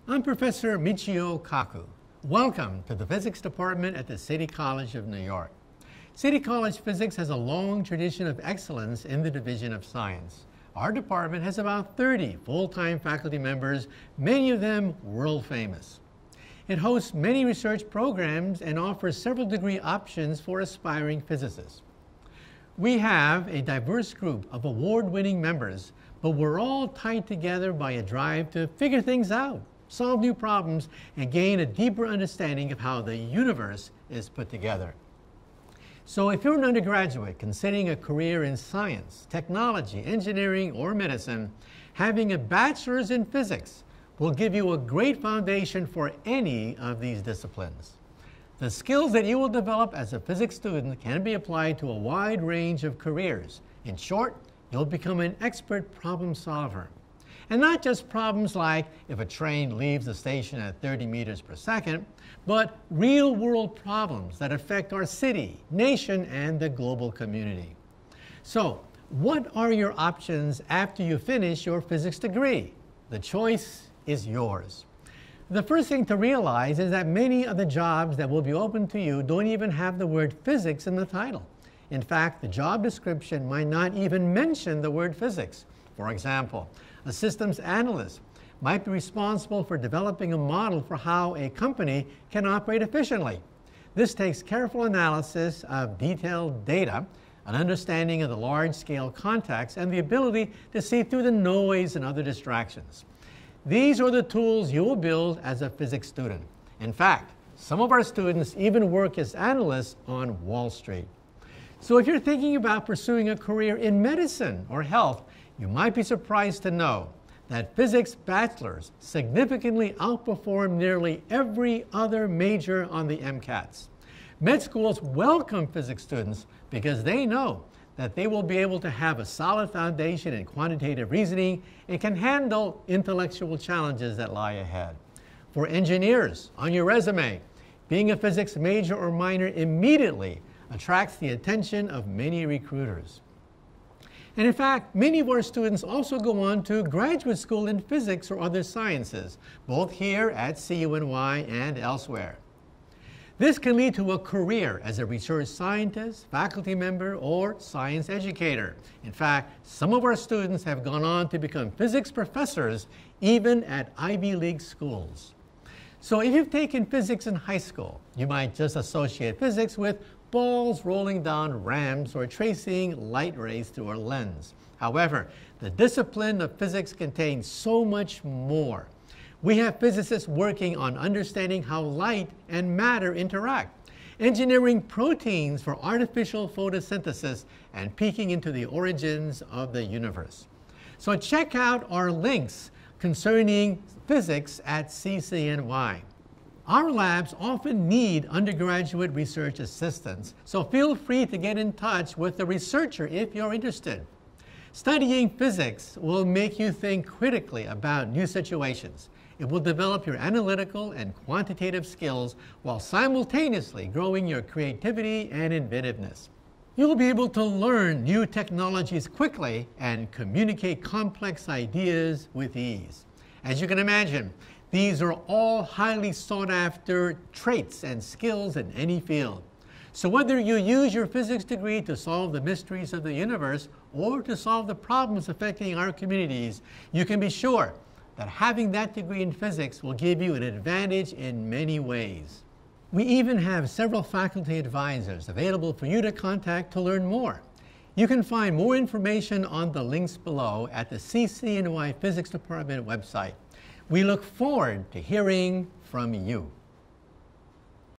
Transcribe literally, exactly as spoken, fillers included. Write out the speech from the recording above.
I'm Professor Michio Kaku. Welcome to the Physics Department at the City College of New York. City College Physics has a long tradition of excellence in the Division of Science. Our department has about thirty full-time faculty members, many of them world famous. It hosts many research programs and offers several degree options for aspiring physicists. We have a diverse group of award-winning members, but we're all tied together by a drive to figure things out, solve new problems, and gain a deeper understanding of how the universe is put together. So if you're an undergraduate considering a career in science, technology, engineering, or medicine, having a bachelor's in physics will give you a great foundation for any of these disciplines. The skills that you will develop as a physics student can be applied to a wide range of careers. In short, you'll become an expert problem solver. And not just problems like if a train leaves the station at thirty meters per second, but real-world problems that affect our city, nation, and the global community. So, what are your options after you finish your physics degree? The choice is yours. The first thing to realize is that many of the jobs that will be open to you don't even have the word physics in the title. In fact, the job description might not even mention the word physics. For example, a systems analyst might be responsible for developing a model for how a company can operate efficiently. This takes careful analysis of detailed data, an understanding of the large-scale context, and the ability to see through the noise and other distractions. These are the tools you will build as a physics student. In fact, some of our students even work as analysts on Wall Street. So if you're thinking about pursuing a career in medicine or health, you might be surprised to know that physics bachelors significantly outperform nearly every other major on the MCATs. Med schools welcome physics students because they know that they will be able to have a solid foundation in quantitative reasoning and can handle intellectual challenges that lie ahead. For engineers, on your resume, being a physics major or minor immediately attracts the attention of many recruiters. And in fact, many of our students also go on to graduate school in physics or other sciences, both here at C C N Y and elsewhere. This can lead to a career as a research scientist, faculty member, or science educator. In fact, some of our students have gone on to become physics professors even at Ivy League schools. So if you've taken physics in high school, you might just associate physics with balls rolling down ramps or tracing light rays through a lens. However, the discipline of physics contains so much more. We have physicists working on understanding how light and matter interact, engineering proteins for artificial photosynthesis, and peeking into the origins of the universe. So check out our links concerning physics at C C N Y. Our labs often need undergraduate research assistants, so feel free to get in touch with the researcher if you're interested. Studying physics will make you think critically about new situations. It will develop your analytical and quantitative skills while simultaneously growing your creativity and inventiveness. You'll be able to learn new technologies quickly and communicate complex ideas with ease. As you can imagine, these are all highly sought after traits and skills in any field. So whether you use your physics degree to solve the mysteries of the universe or to solve the problems affecting our communities, you can be sure that having that degree in physics will give you an advantage in many ways. We even have several faculty advisors available for you to contact to learn more. You can find more information on the links below at the C C N Y Physics Department website. We look forward to hearing from you.